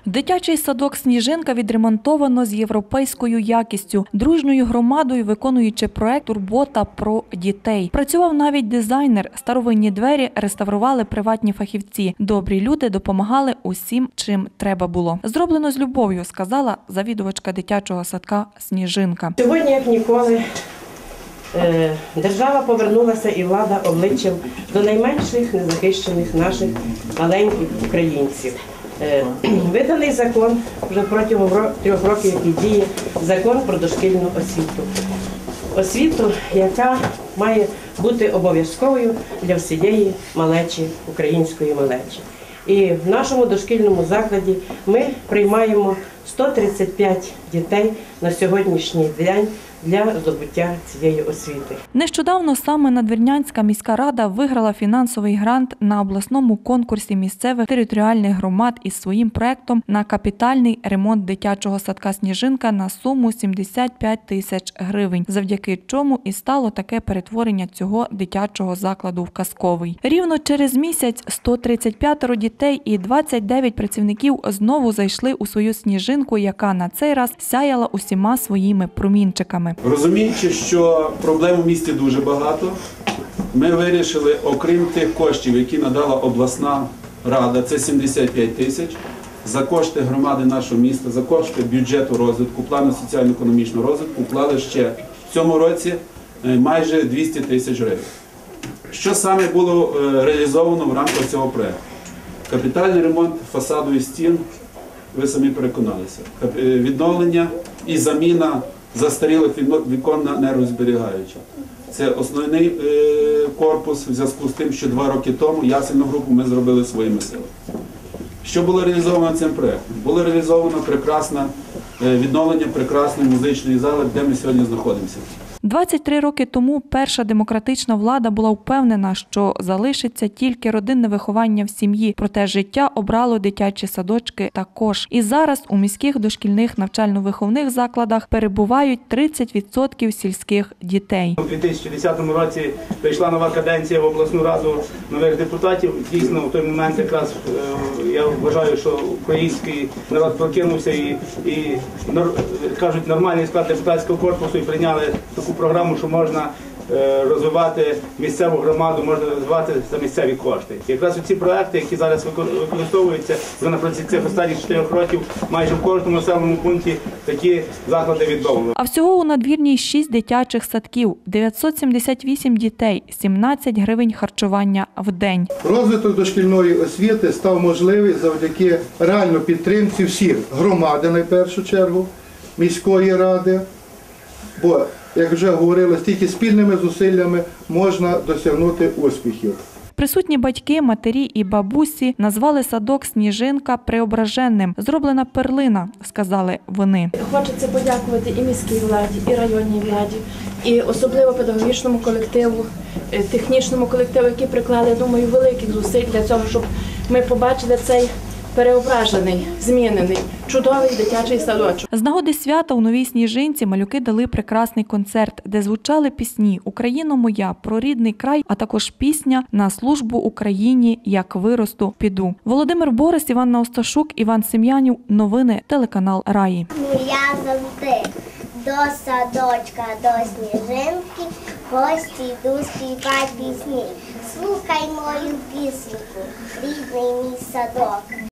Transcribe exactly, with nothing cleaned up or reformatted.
Дитячий садок «Сніжинка» відремонтовано з європейською якістю, дружньою громадою виконуючи проект «Турбота про дітей». Працював навіть дизайнер, старовинні двері реставрували приватні фахівці. Добрі люди допомагали усім, чим треба було. Зроблено з любов'ю, сказала завідувачка дитячого садка «Сніжинка». Сьогодні, як ніколи, держава повернулася і влада обличчям до найменших незахищених наших маленьких українців. Виданий закон вже протягом трьох років, який діє, закон про дошкільну освіту. Освіту, яка має бути обов'язковою для всієї малечі, української малечі. І в нашому дошкільному закладі ми приймаємо сто тридцять п'ять дітей на сьогоднішній день для здобуття цієї освіти. Нещодавно саме Надвірнянська міська рада виграла фінансовий грант на обласному конкурсі місцевих територіальних громад із своїм проектом на капітальний ремонт дитячого садка «Сніжинка» на суму сімдесят п'ять тисяч гривень, завдяки чому і стало таке перетворення цього дитячого закладу в казковий. Рівно через місяць сто тридцять п'ять дітей і двадцять дев'ять працівників знову зайшли у свою «Сніжинку», яка на цей раз сяяла усіма своїми промінчиками. Розуміючи, що проблем у місті дуже багато, ми вирішили, окрім тих коштів, які надала обласна рада, це сімдесят п'ять тисяч, за кошти громади нашого міста, за кошти бюджету розвитку, плану соціально-економічного розвитку, вклали ще в цьому році майже двісті тисяч гривень. Що саме було реалізовано в рамках цього проєкту? Капітальний ремонт фасаду і стін, ви самі переконалися, відновлення і заміна застарілих вікон на нерозберігаючі. Це основний корпус в зв'язку з тим, що два роки тому ясельну групу ми зробили своїми силами. Що було реалізовано цим проєктом? Було реалізовано прекрасне відновлення прекрасної музичної зали, де ми сьогодні знаходимося. двадцять три роки тому перша демократична влада була впевнена, що залишиться тільки родинне виховання в сім'ї, проте життя обрало дитячі садочки також. І зараз у міських дошкільних навчально-виховних закладах перебувають тридцять відсотків сільських дітей. У дві тисячі десятому році прийшла нова каденція в обласну раду нових депутатів. Дійсно, в той момент якраз я вважаю, що український народ прокинувся і, і кажуть, нормальний склад депутатського корпусу і прийняли таку програму, що можна розвивати місцеву громаду, можна розвивати за місцеві кошти. І якраз ці проекти, які зараз використовуються вже на протязі цих останніх чотирьох років, майже в кожному населеному пункті такі заклади відновлено. А всього у Надвірній шість дитячих садків, дев'ятсот сімдесят вісім дітей, сімнадцять гривень харчування в день. Розвиток дошкільної освіти став можливий завдяки реальній підтримці всіх громади, на першу чергу, міської ради, бо, як вже говорили, тільки спільними зусиллями можна досягнути успіхів. Присутні батьки, матері і бабусі назвали садок «Сніжинка» преображенним. Зроблена перлина, сказали вони. Хочеться подякувати і міській владі, і районній владі, і особливо педагогічному колективу, технічному колективу, які приклали, я думаю, великих зусиль для цього, щоб ми побачили цей переображений, змінений, чудовий дитячий садочок. З нагоди свята у Новій Сніжинці малюки дали прекрасний концерт, де звучали пісні «Україно моя», «Про рідний край», а також пісня «На службу Україні, як виросту, піду». Володимир Борис, Іванна Осташук, Іван Сем'янів. Новини, телеканал «Раї». Я завжди до садочка, до Сніжинки, гості йду співати пісні. Слухай мою пісеньку, рідний мій садок.